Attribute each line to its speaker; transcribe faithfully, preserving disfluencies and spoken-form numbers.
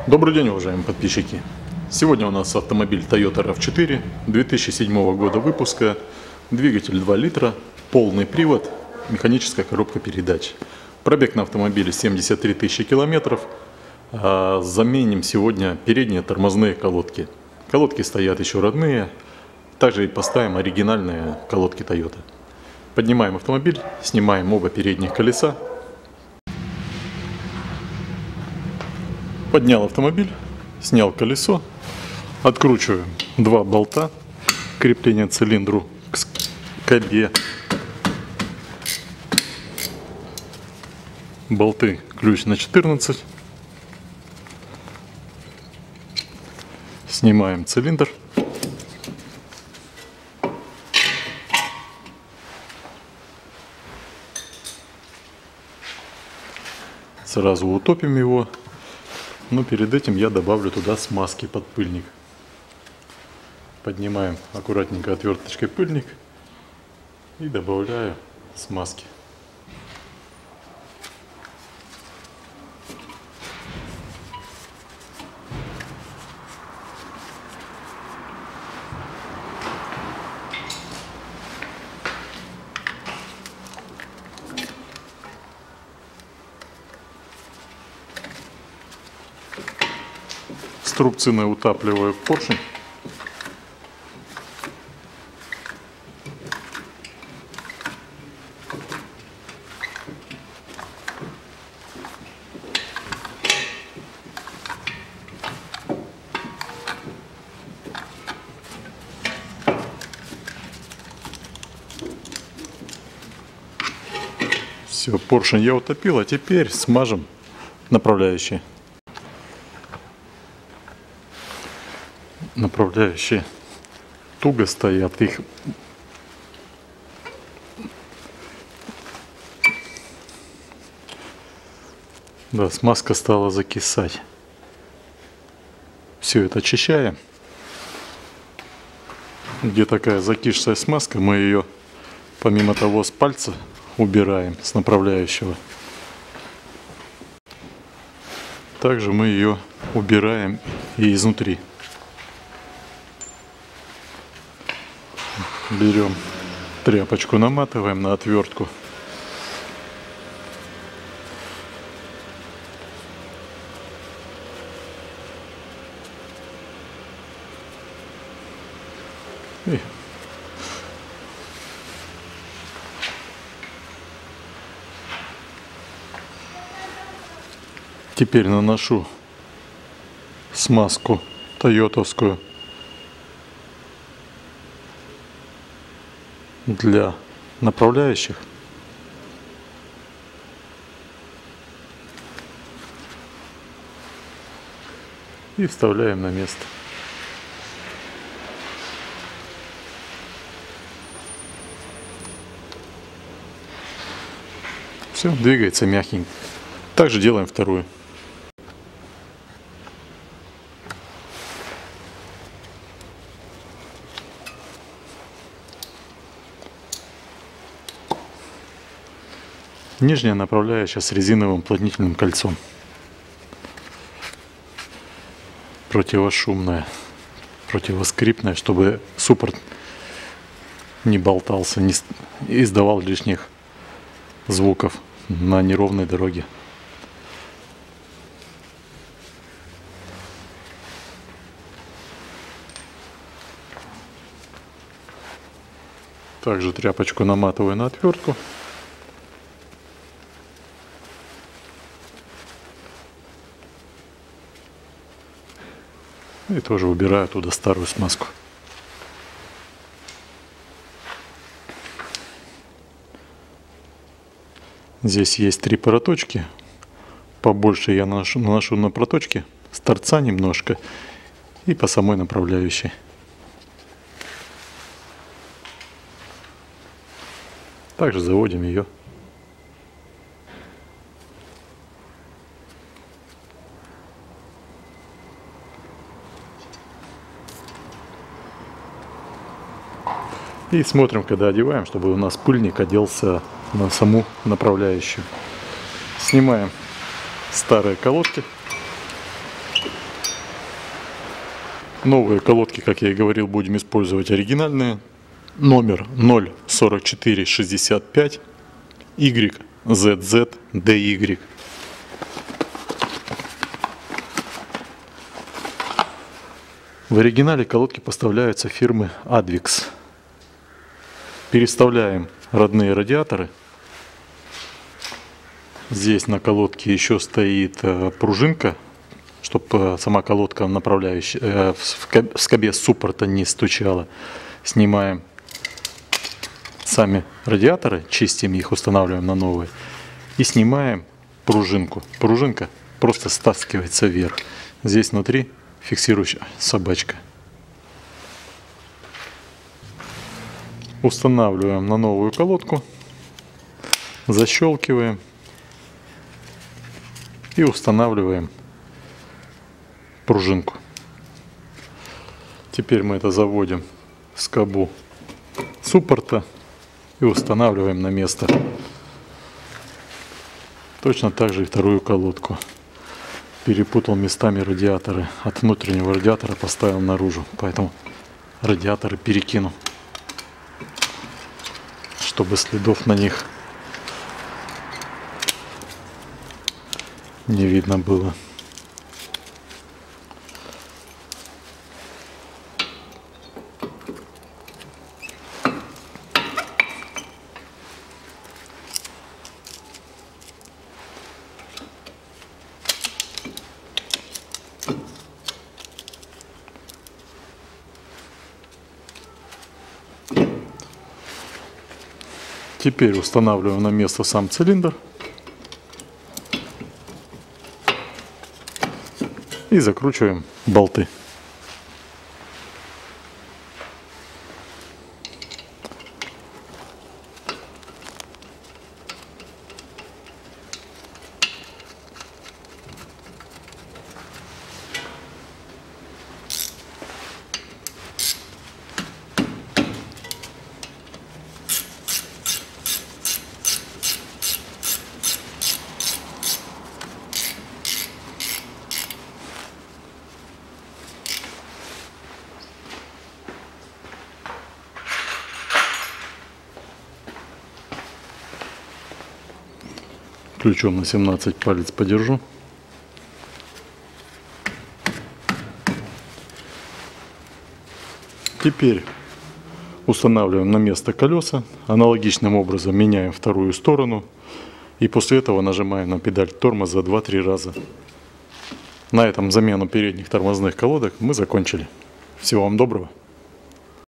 Speaker 1: Добрый день, уважаемые подписчики! Сегодня у нас автомобиль Toyota рав четыре две тысячи седьмого года выпуска, двигатель два литра, полный привод, механическая коробка передач. Пробег на автомобиле семьдесят три тысячи километров. А заменим сегодня передние тормозные колодки. Колодки стоят еще родные, также и поставим оригинальные колодки Toyota. Поднимаем автомобиль, снимаем оба передних колеса. Поднял автомобиль, снял колесо, откручиваем два болта крепления цилиндру к скобе. Болты ключ на четырнадцать. Снимаем цилиндр. Сразу утопим его. Но перед этим я добавлю туда смазки под пыльник. Поднимаем аккуратненько отверточкой пыльник и добавляю смазки. Струбцины утапливаю поршень. Все, поршень я утопил, а теперь смажем направляющие. Направляющие туго стоят, их да, смазка стала закисать. Все это очищаем. Где такая закисшая смазка, мы ее помимо того с пальца убираем, с направляющего. Также мы ее убираем и изнутри. Берем тряпочку, наматываем на отвертку. И теперь наношу смазку тойотовскую для направляющих. И вставляем на место. Все, двигается мягенько. Также делаем вторую. Нижняя направляющая с резиновым уплотнительным кольцом. Противошумная, противоскрипная, чтобы суппорт не болтался, не издавал лишних звуков на неровной дороге. Также тряпочку наматываю на отвертку. И тоже убираю туда старую смазку. Здесь есть три проточки. Побольше я наношу, наношу на проточки с торца немножко и по самой направляющей. Также заводим ее. И смотрим, когда одеваем, чтобы у нас пыльник оделся на саму направляющую. Снимаем старые колодки. Новые колодки, как я и говорил, будем использовать оригинальные. Номер ноль сорок четыре шестьдесят пять Y Z Z D Y. В оригинале колодки поставляются фирмы Advix. Переставляем родные радиаторы. Здесь на колодке еще стоит пружинка, чтобы сама колодка направляющая в скобе суппорта не стучала. Снимаем сами радиаторы, чистим их, устанавливаем на новые. И снимаем пружинку. Пружинка просто стаскивается вверх. Здесь внутри фиксирующая собачка. Устанавливаем на новую колодку. Защелкиваем. И устанавливаем пружинку. Теперь мы это заводим в скобу суппорта и устанавливаем на место. Точно так же и вторую колодку. Перепутал местами радиаторы. От внутреннего радиатора поставил наружу. Поэтому радиаторы перекину, чтобы следов на них не видно было. Теперь устанавливаем на место сам цилиндр и закручиваем болты. Ключом на семнадцать палец подержу. Теперь устанавливаем на место колеса. Аналогичным образом меняем вторую сторону. И после этого нажимаем на педаль тормоза два-три раза. На этом замену передних тормозных колодок мы закончили. Всего вам доброго.